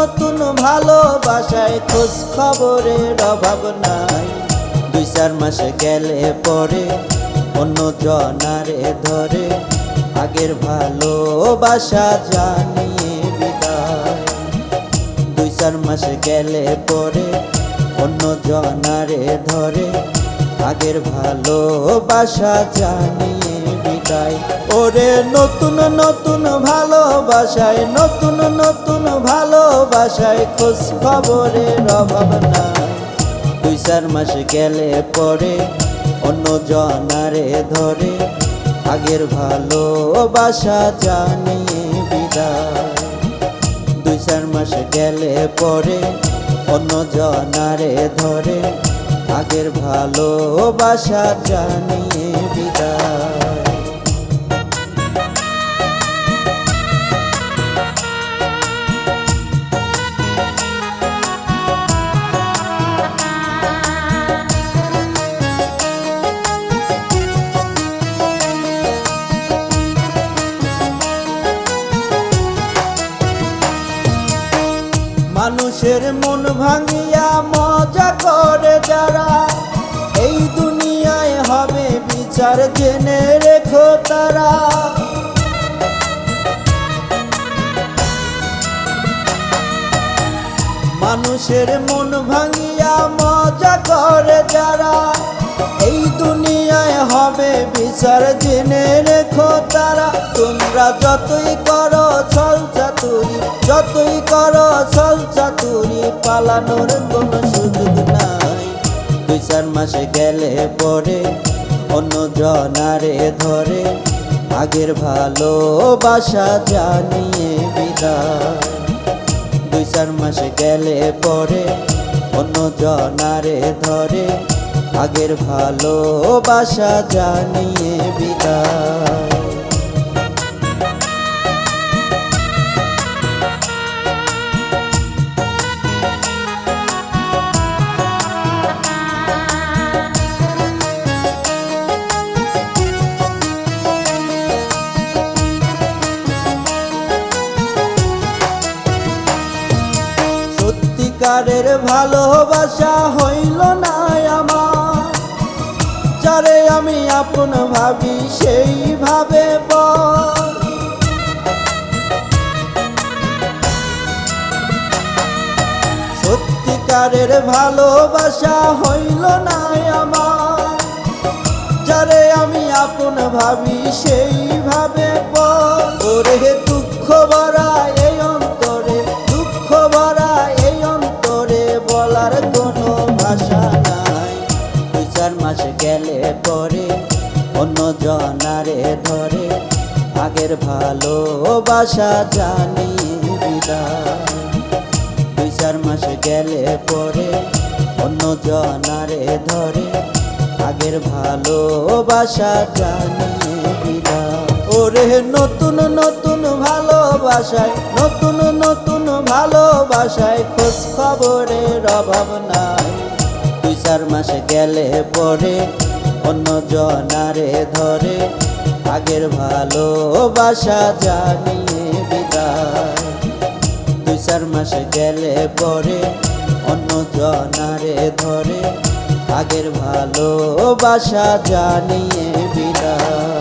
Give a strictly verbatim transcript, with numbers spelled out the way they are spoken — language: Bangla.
নতুন ভালোবাসায় খোঁজ খবরের অভাব নাই। দুই চার মাস গেলে পরে অন্য জনারে ধরে, আগের ভালোবাসা জানিয়ে বিদায়। দুই চার মাস গেলে পরে অন্য জনারে ধরে, আগের ভালোবাসা জানিয়ে বিদায়। ওরে নতুন নতুন ভালোবাসায়, নতুন নতুন ভালোবাসায় খোঁজ খবরের অভাব নাই। দুই চার মাস গেলে পরে অন্য জনারে ধরে, আগের ভালোবাসা জানিয়ে বিদায়। দুই চার মাস গেলে পরে অন্য জনারে ধরে, আগের ভালোবাসা জানিয়ে বিদায়। মানুষের মন ভাঙিয়া মজা করে যারা, এই দুনিয়ায় হবে বিচার জেনে রেখো তারা। মানুষের মন ভাঙিয়া মজা করে যারা, এই দুনিয়ায় হবে বিচার জেনে রেখো তারা। তোমরা যতই করো ছল চাতুরি, যতই করো ছল চাতুরি, পালানোর কোনো সুযোগ নাই। দুই চার মাস গেলে পরে অন্য জনারে ধরে, আগের ভালোবাসা জানিয়ে বিদায়। দুই চার মাস গেলে পরে অন্য জনারে ধরে, আগের ভালোবাসা জানিয়ে বিদায়। সত্যিকারের ভালোবাসা হইল না আমার, যারে আমি আপন ভাবি সেই ভাবে পর। সত্যিকারের ভালোবাসা হইল না আমার, যারে আমি আপন ভাবি সেই ভাবে পর। ওরে দুঃখ ভরা এই অন্তরে, দুঃখ ভরা এই অন্তরে, বলার কোনো ভাষা নাই। দুই চার মাস গেলে পরে অন্য জনারে ধরে, আগের ভালোবাসা জানিয়ে বিদায়। দুই চার মাস গেলে পরে অন্য জনারে ধরে, আগের ভালোবাসা জানিয়ে বিদায়। ওরে নতুন নতুন ভালোবাসায়, নতুন নতুন ভালোবাসায় খোঁজ খবরের অভাব নাই। দুই চার মাস গেলে পরে অন্য জনারে ধরে, আগের ভালোবাসা জানিয়ে বিদায়। দুই চার মাস গেলে পরে অন্য জনারে ধরে, আগের ভালোবাসা জানিয়ে বিদায়।